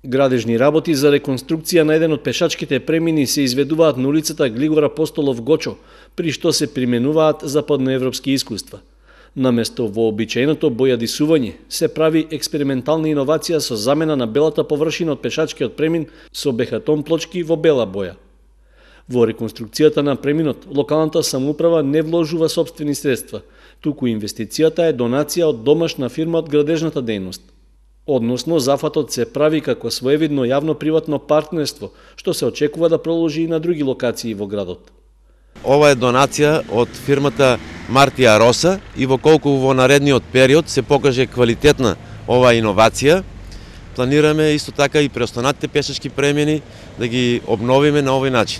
Градежни работи за реконструкција на еден од пешачките премини се изведуваат на улицата Глигор Апостолов Гочо, при што се применуваат западноевропски искуства. Наместо вообичаеното бојадисување, се прави експериментална иновација со замена на белата површина од пешачкиот премин со бехатон плочки во бела боја. Во реконструкцијата на преминот, локалната самоуправа не вложува сопствени средства, туку инвестицијата е донација од домашна фирма од градежната дејност. Односно, зафатот се прави како своевидно јавно-приватно партнерство, што се очекува да продолжи и на други локации во градот. Ова е донација од фирмата Мартија Роса и воколку во наредниот период се покаже квалитетна оваа иновација, планираме исто така и преостанатите пешачки премини да ги обновиме на овој начин.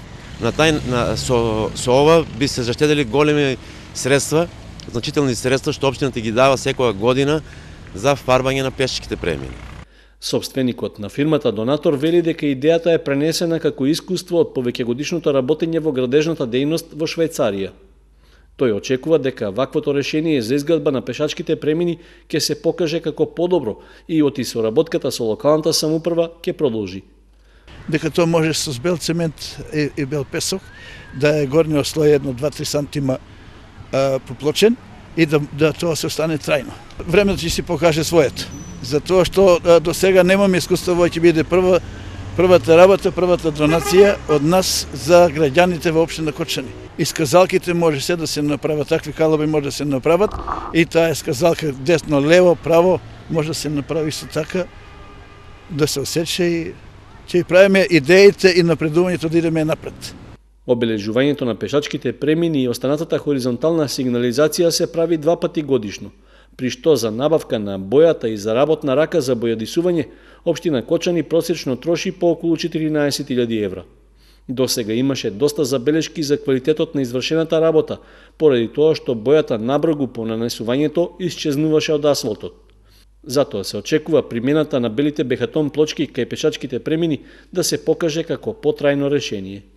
Со ова би се заштедели големи средства, значителни средства што општината ги дава секоја година за фарбање на пешачките премини. Собственикот на фирмата донатор вели дека идејата е пренесена како искуство од повеќегодишното работење во градежната дејност во Швајцарија. Тој очекува дека ваквото решение за изградба на пешачките премини ќе се покаже како подобро и оти соработката со локалната самоуправа ќе продолжи. Дека тоа може со бел цемент и бел песок да е горниот слој 1-2-3 сантима поплочен и да тоа се остане трајно. Времето ќе си покаже своето. Затоа што до сега немаме искуство, ќе биде првата работа, првата донација од нас за граѓаните во општина Кочани. И сказалките може се да се направат, такви калоби може да се направат и таа сказалка десно, лево, право може да се направи со така да се осече и ќе правиме идеите и напредувањето да идеме напред. Обележувањето на пешачките премини и останатата хоризонтална сигнализација се прави 2 пати годишно, при што за набавка на бојата и за работна рака за бојадисување, општина Кочани просечно троши по околу 14.000 евра. До сега имаше доста забелешки за квалитетот на извршената работа, поради тоа што бојата набргу по нанесувањето исчезнуваше од асфалтот. Затоа се очекува примената на белите бехатон плочки кај пешачките премини да се покаже како потрајно решение.